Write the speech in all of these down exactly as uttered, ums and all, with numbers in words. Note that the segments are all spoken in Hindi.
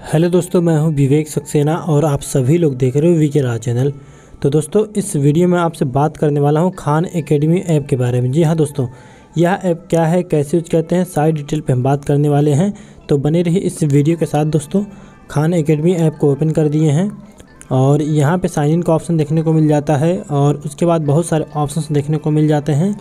हेलो दोस्तों, मैं हूं विवेक सक्सेना और आप सभी लोग देख रहे हो वीके राज चैनल। तो दोस्तों, इस वीडियो में आपसे बात करने वाला हूं खान एकेडमी ऐप के बारे में। जी हां दोस्तों, यह ऐप क्या है, कैसे यूज करते हैं, सारी डिटेल पे हम बात करने वाले हैं। तो बने रहिए इस वीडियो के साथ। दोस्तों, खान एकेडमी ऐप को ओपन कर दिए हैं और यहाँ पर साइन इन का ऑप्शन देखने को मिल जाता है और उसके बाद बहुत सारे ऑप्शन देखने को मिल जाते हैं।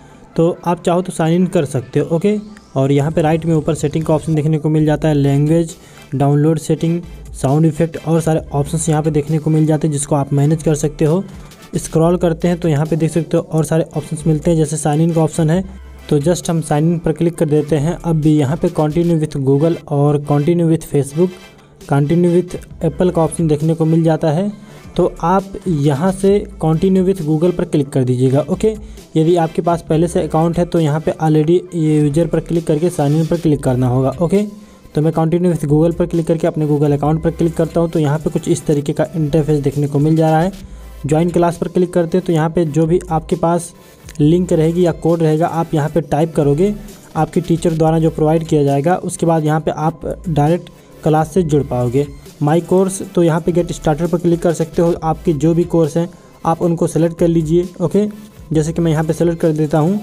तो आप चाहो तो साइन इन कर सकते हो, ओके। और यहाँ पे राइट में ऊपर सेटिंग का ऑप्शन देखने को मिल जाता है, language, download setting, sound effect और सारे ऑप्शंस यहाँ पे देखने को मिल जाते हैं जिसको आप मैनेज कर सकते हो। स्क्रॉल करते हैं तो यहाँ पे देख सकते हो और सारे ऑप्शंस मिलते हैं, जैसे साइन इन का ऑप्शन है तो जस्ट हम साइन इन पर क्लिक कर देते हैं। अब भी यहाँ पे कंटिन्यू विथ गूगल और continue with Facebook, continue with Apple का ऑप्शन देखने को मिल जाता है। तो आप यहाँ से कंटिन्यू विथ गूगल पर क्लिक कर दीजिएगा, ओके। यदि आपके पास पहले से अकाउंट है तो यहाँ पे ऑलरेडी ये यूजर पर क्लिक करके साइन इन पर क्लिक करना होगा, ओके। तो मैं कंटिन्यू विथ गूगल पर क्लिक करके अपने गूगल अकाउंट पर क्लिक करता हूँ तो यहाँ पे कुछ इस तरीके का इंटरफेस देखने को मिल जा रहा है। ज्वाइन क्लास पर क्लिक करते हैं तो यहाँ पे जो भी आपके पास लिंक रहेगी या कोड रहेगा आप यहाँ पे टाइप करोगे, आपके टीचर द्वारा जो प्रोवाइड किया जाएगा। उसके बाद यहाँ पे आप डायरेक्ट क्लास से जुड़ पाओगे। माई कोर्स, तो यहाँ पे गेट स्टार्टर पर क्लिक कर सकते हो। आपके जो भी कोर्स हैं आप उनको सेलेक्ट कर लीजिए, ओके। जैसे कि मैं यहाँ पे सेलेक्ट कर देता हूँ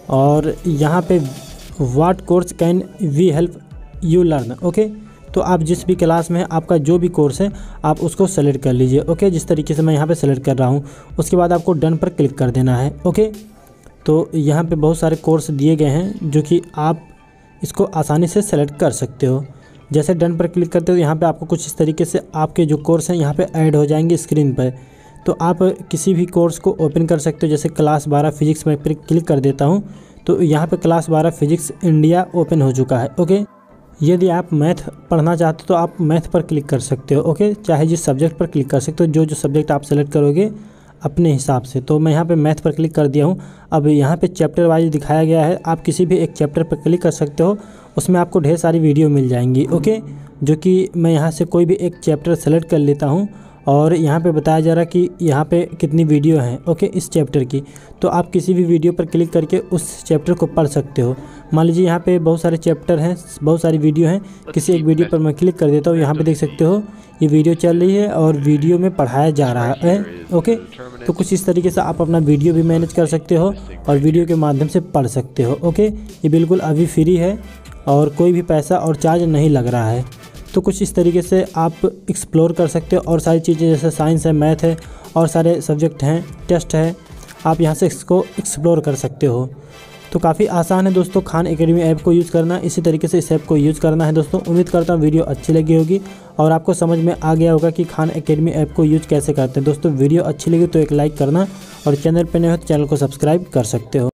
और यहाँ पे what course can we help you learn, okay. तो आप जिस भी क्लास में है आपका जो भी कोर्स है आप उसको सेलेक्ट कर लीजिए, ओके। जिस तरीके से मैं यहाँ पे सेलेक्ट कर रहा हूँ उसके बाद आपको डन पर क्लिक कर देना है, ओके। तो यहाँ पे बहुत सारे कोर्स दिए गए हैं जो कि आप इसको आसानी से सेलेक्ट कर सकते हो। जैसे डन पर क्लिक करते हो यहाँ पे आपको कुछ इस तरीके से आपके जो कोर्स हैं यहाँ पे ऐड हो जाएंगे स्क्रीन पर। तो आप किसी भी कोर्स को ओपन कर सकते हो। जैसे क्लास बारह फिजिक्स में क्लिक कर देता हूँ तो यहाँ पे क्लास बारह फिजिक्स इंडिया ओपन हो चुका है, ओके। यदि आप मैथ पढ़ना चाहते हो तो आप मैथ पर क्लिक कर सकते हो, ओके। चाहे जिस सब्जेक्ट पर क्लिक कर सकते हो, जो जो सब्जेक्ट आप सेलेक्ट करोगे अपने हिसाब से। तो मैं यहाँ पे मैथ पर क्लिक कर दिया हूँ। अब यहाँ पे चैप्टर वाइज दिखाया गया है, आप किसी भी एक चैप्टर पर क्लिक कर सकते हो, उसमें आपको ढेर सारी वीडियो मिल जाएंगी, ओके। जो कि मैं यहाँ से कोई भी एक चैप्टर सेलेक्ट कर लेता हूँ और यहाँ पे बताया जा रहा है कि यहाँ पे कितनी वीडियो हैं, ओके, इस चैप्टर की। तो आप किसी भी वीडियो पर क्लिक करके उस चैप्टर को पढ़ सकते हो। मान लीजिए यहाँ पे बहुत सारे चैप्टर हैं, बहुत सारी वीडियो हैं, किसी एक वीडियो पर मैं क्लिक कर देता हूँ। यहाँ पे देख सकते हो ये वीडियो चल रही है और वीडियो में पढ़ाया जा रहा है, ओके। तो कुछ इस तरीके से आप अपना वीडियो भी मैनेज कर सकते हो और वीडियो के माध्यम से पढ़ सकते हो, ओके। ये बिल्कुल अभी फ्री है और कोई भी पैसा और चार्ज नहीं लग रहा है। तो कुछ इस तरीके से आप एक्सप्लोर कर सकते हो और सारी चीज़ें जैसे साइंस है, मैथ है और सारे सब्जेक्ट हैं, टेस्ट है, आप यहाँ से इसको एक्सप्लोर कर सकते हो। तो काफ़ी आसान है दोस्तों खान एकेडमी ऐप को यूज़ करना। इसी तरीके से इस ऐप को यूज़ करना है दोस्तों। उम्मीद करता हूँ वीडियो अच्छी लगी होगी और आपको समझ में आ गया होगा कि खान एकेडमी ऐप को यूज़ कैसे करते हैं। दोस्तों, वीडियो अच्छी लगी तो एक लाइक करना और चैनल पर नए हो तो चैनल को सब्सक्राइब कर सकते हो।